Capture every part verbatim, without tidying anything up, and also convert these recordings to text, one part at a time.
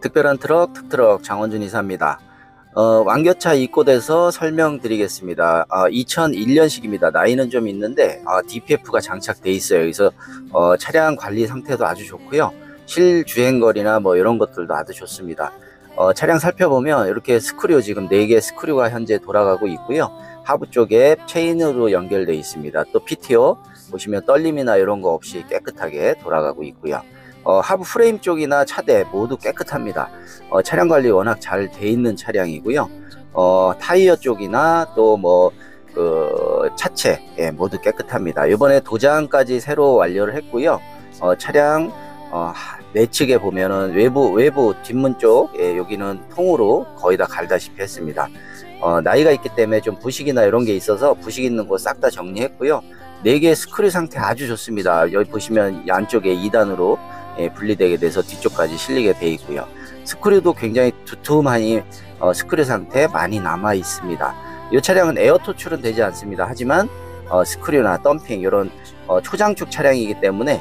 특별한 트럭 특트럭 장원준 이사입니다. 어, 완교차 입고돼서 설명드리겠습니다. 어, 이천일 년식입니다. 나이는 좀 있는데 어, 디피에프가 장착돼 있어요. 그래서 어, 차량 관리 상태도 아주 좋고요. 실주행거리나 뭐 이런 것들도 아주 좋습니다. 어, 차량 살펴보면 이렇게 스크류 지금 네 개 스크류가 현재 돌아가고 있고요. 하부 쪽에 체인으로 연결되어 있습니다. 또 피티오 보시면 떨림이나 이런 거 없이 깨끗하게 돌아가고 있고요. 어, 하부 프레임 쪽이나 차대 모두 깨끗합니다. 어, 차량 관리 워낙 잘 돼 있는 차량이고요. 어, 타이어 쪽이나 또 뭐 그 차체 예, 모두 깨끗합니다. 이번에 도장까지 새로 완료를 했고요. 어, 차량 어, 내측에 보면은 외부 외부 뒷문 쪽 예, 여기는 통으로 거의 다 갈다시피 했습니다. 어, 나이가 있기 때문에 좀 부식이나 이런 게 있어서 부식 있는 거 싹 다 정리했고요. 네 개 스크류 상태 아주 좋습니다. 여기 보시면 안쪽에 이 단으로 예, 분리되게 돼서 뒤쪽까지 실리게 되어 있고요. 스크류도 굉장히 두툼하니 어, 스크류 상태 많이 남아 있습니다. 이 차량은 에어 토출은 되지 않습니다. 하지만 어, 스크류나 덤핑 이런 어, 초장축 차량이기 때문에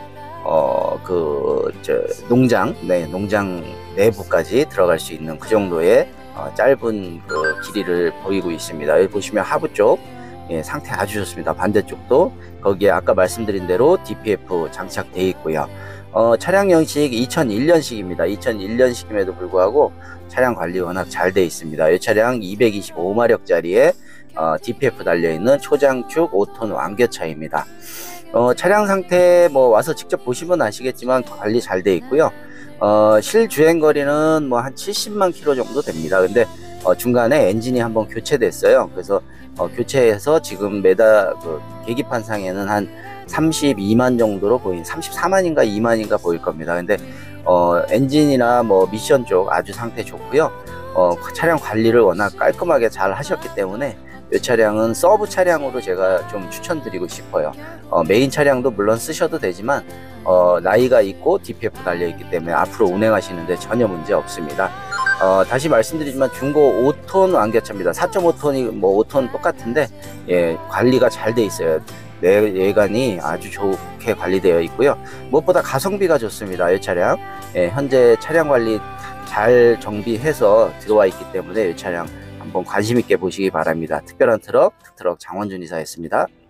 어, 그, 저, 농장, 네, 농장 내부까지 들어갈 수 있는 그 정도의 어, 짧은 그 길이를 보이고 있습니다. 여기 보시면 하부 쪽 예, 상태 아주 좋습니다. 반대쪽도 거기에 아까 말씀드린 대로 디피에프 장착되어 있고요. 어, 차량 형식 이천일 년식입니다. 이천일 년식임에도 불구하고 차량 관리 워낙 잘 되어 있습니다. 이 차량 이백이십오 마력짜리에 어, 디피에프 달려있는 초장축 오 톤 완교차입니다. 어, 차량 상태 뭐 와서 직접 보시면 아시겠지만 관리 잘 되어 있고요. 어, 실주행거리는 뭐 한 칠십만 킬로미터 정도 됩니다. 근데 어, 중간에 엔진이 한번 교체됐어요. 그래서 어, 교체해서 지금 매달 그 계기판 상에는 한 삼십이만 정도로 보인 삼십사만인가 이만인가 보일 겁니다. 근데 어, 엔진이나 뭐 미션 쪽 아주 상태 좋고요. 어, 차량 관리를 워낙 깔끔하게 잘 하셨기 때문에 이 차량은 서브 차량으로 제가 좀 추천드리고 싶어요. 어, 메인 차량도 물론 쓰셔도 되지만 어, 나이가 있고 디피에프 달려있기 때문에 앞으로 운행하시는데 전혀 문제 없습니다. 어, 다시 말씀드리지만 중고 오 톤 완교차입니다. 사 점 오 톤이 뭐 오 톤 똑같은데 예, 관리가 잘 돼 있어요. 내 외관이 아주 좋게 관리되어 있고요. 무엇보다 가성비가 좋습니다. 이 차량 예, 현재 차량 관리 잘 정비해서 들어와 있기 때문에 이 차량 한번 관심 있게 보시기 바랍니다. 특별한 트럭, 특트럭 장원준 이사였습니다.